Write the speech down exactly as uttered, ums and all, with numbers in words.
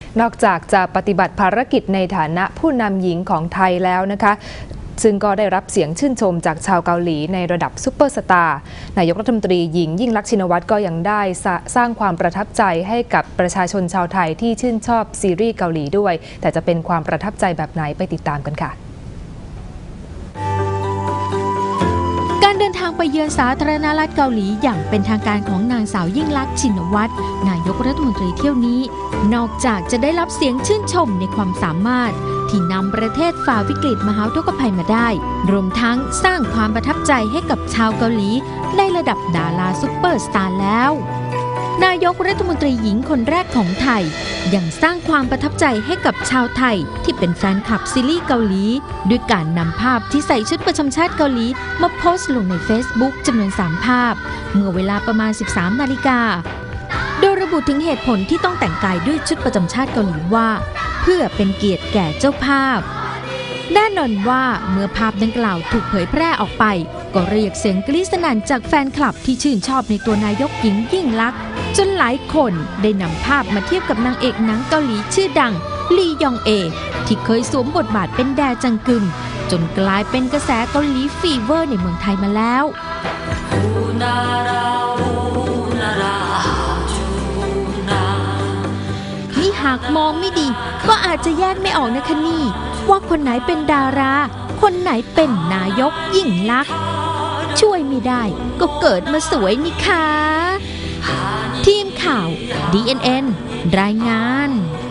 นอกจากจะปฏิบัติภารกิจในฐานะผู้นำหญิงของไทยแล้วนะคะซึ่งก็ได้รับเสียงชื่นชมจากชาวเกาหลีในระดับซุปเปอร์สตาร์นายกรัฐมนตรีหญิงยิ่งลักษณ์ชินวัตรก็ยังได้สร้างความประทับใจให้กับประชาชนชาวไทยที่ชื่นชอบซีรีส์เกาหลีด้วยแต่จะเป็นความประทับใจแบบไหนไปติดตามกันค่ะการเดินทางไปเยือนสาธารณรัฐเกาหลีอย่างเป็นทางการของนางสาวยิ่งลักษณ์ชินวัตรนายกรัฐมนตรีเที่ยวนี้นอกจากจะได้รับเสียงชื่นชมในความสามารถที่นำประเทศฝ่าวิกฤตมหาอุทกภัยมาได้รวมทั้งสร้างความประทับใจให้กับชาวเกาหลีในระดับดาราซุปเปอร์สตาร์แล้วนายกรัฐมนตรีหญิงคนแรกของไทยยังสร้างความประทับใจให้กับชาวไทยที่เป็นแฟนคลับซีรีส์เกาหลีด้วยการนำภาพที่ใส่ชุดประจำชาติเกาหลีมาโพสต์ลงใน Facebook จำนวนสามภาพเมื่อเวลาประมาณ สิบสามนาฬิกาโดยระบุถึงเหตุผลที่ต้องแต่งกายด้วยชุดประจำชาติเกาหลีว่าเพื่อเป็นเกียรติแก่เจ้าภาพแน่นอนว่าเมื่อภาพดังกล่าวถูกเผยแพร่ออกไปก็เรียกเสียงกรี๊ดสนั่นจากแฟนคลับที่ชื่นชอบในตัวนายกหญิงยิ่งลักษณ์จนหลายคนได้นำภาพมาเทียบกับนางเอกหนังเกาหลีชื่อดังลียองเอที่เคยสวมบทบาทเป็นแดจังกึมจนกลายเป็นกระแสเกาหลีฟีเวอร์ในเมืองไทยมาแล้วนี่หากมองไม่ดีก็อาจจะแยกไม่ออกนะคะนี่ว่าคนไหนเป็นดาราคนไหนเป็นนายกยิ่งลักษณ์ช่วยไม่ได้ก็เกิดมาสวยนี่ค่ะทีมข่าว ดี เอ็น เอ็น รายงาน